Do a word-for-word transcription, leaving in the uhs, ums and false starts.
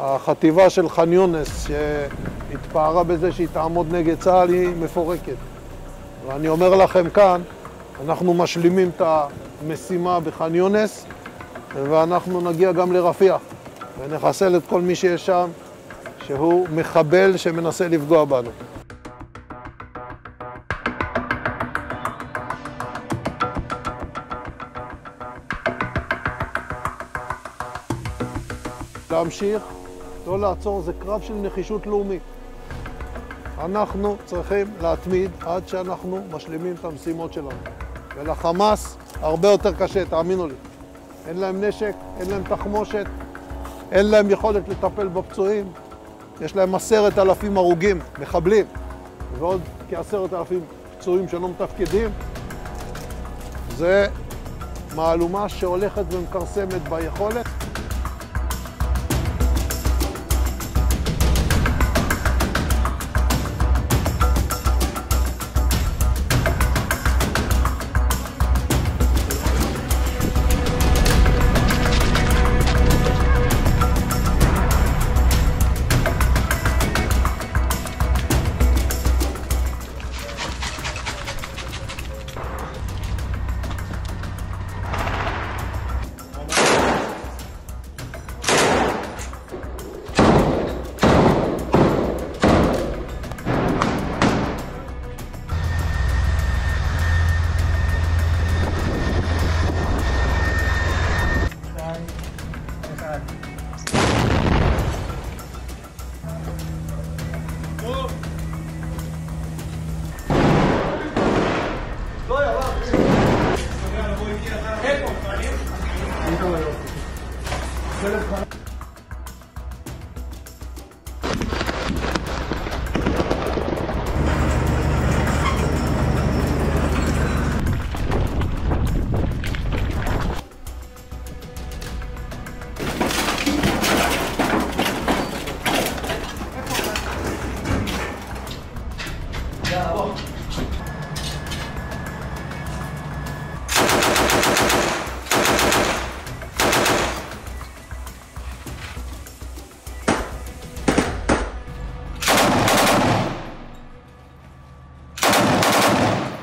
החטיבה של ח'אן יונס, שהתפארה בזה שהיא תעמוד נגד צה"ל, היא מפורקת. ואני אומר לכם כאן, אנחנו משלימים את המשימה בח'אן יונס, ואנחנו נגיע גם לרפיח, ונחסל את כל מי שיש שם, שהוא מחבל שמנסה לפגוע בנו. להמשיך, לא לעצור, זה קרב של נחישות לאומית. אנחנו צריכים להתמיד עד שאנחנו משלימים את המשימות שלנו. ולחמאס הרבה יותר קשה, תאמינו לי. אין להם נשק, אין להם תחמושת, אין להם יכולת לטפל בפצועים. יש להם עשרת אלפים הרוגים, מחבלים, ועוד כעשרת אלפים פצועים שלא מתפקדים. זה מהלומה שהולכת ומכרסמת ביכולת